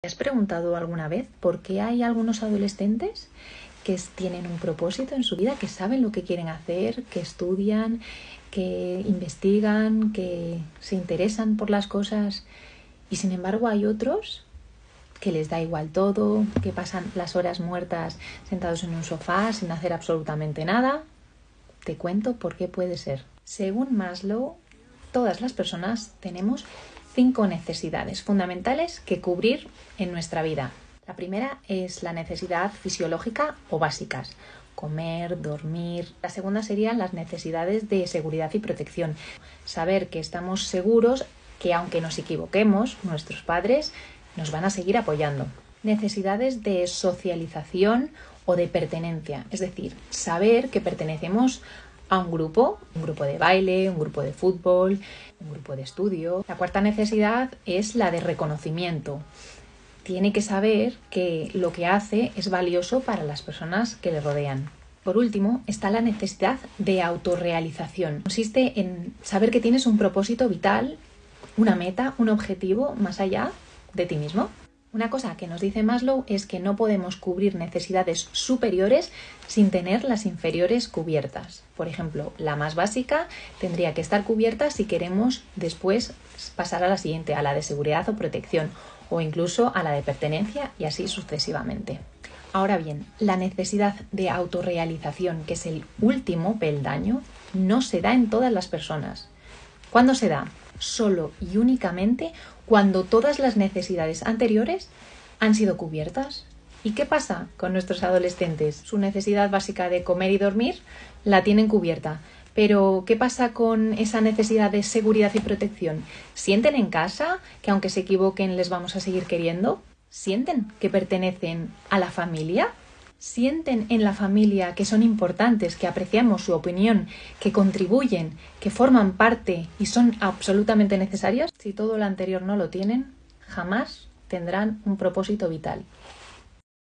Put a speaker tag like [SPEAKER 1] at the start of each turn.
[SPEAKER 1] ¿Te has preguntado alguna vez por qué hay algunos adolescentes que tienen un propósito en su vida, que saben lo que quieren hacer, que estudian, que investigan, que se interesan por las cosas, y sin embargo hay otros que les da igual todo, que pasan las horas muertas sentados en un sofá sin hacer absolutamente nada? Te cuento por qué puede ser. Según Maslow, todas las personas tenemos 5 necesidades fundamentales que cubrir en nuestra vida. La primera es la necesidad fisiológica o básicas: comer, dormir. La segunda serían las necesidades de seguridad y protección. Saber que estamos seguros, que aunque nos equivoquemos, nuestros padres nos van a seguir apoyando. Necesidades de socialización o de pertenencia, es decir, saber que pertenecemos a un grupo de baile, un grupo de fútbol, un grupo de estudio. La cuarta necesidad es la de reconocimiento. Tiene que saber que lo que hace es valioso para las personas que le rodean. Por último, está la necesidad de autorrealización. Consiste en saber que tienes un propósito vital, una meta, un objetivo más allá de ti mismo. Una cosa que nos dice Maslow es que no podemos cubrir necesidades superiores sin tener las inferiores cubiertas. Por ejemplo, la más básica tendría que estar cubierta si queremos después pasar a la siguiente, a la de seguridad o protección, o incluso a la de pertenencia, y así sucesivamente. Ahora bien, la necesidad de autorrealización, que es el último peldaño, no se da en todas las personas. ¿Cuándo se da? Solo y únicamente cuando todas las necesidades anteriores han sido cubiertas. ¿Y qué pasa con nuestros adolescentes? Su necesidad básica de comer y dormir la tienen cubierta. Pero, ¿qué pasa con esa necesidad de seguridad y protección? ¿Sienten en casa que aunque se equivoquen les vamos a seguir queriendo? ¿Sienten que pertenecen a la familia? ¿Sienten en la familia que son importantes, que apreciamos su opinión, que contribuyen, que forman parte y son absolutamente necesarios? Si todo lo anterior no lo tienen, jamás tendrán un propósito vital.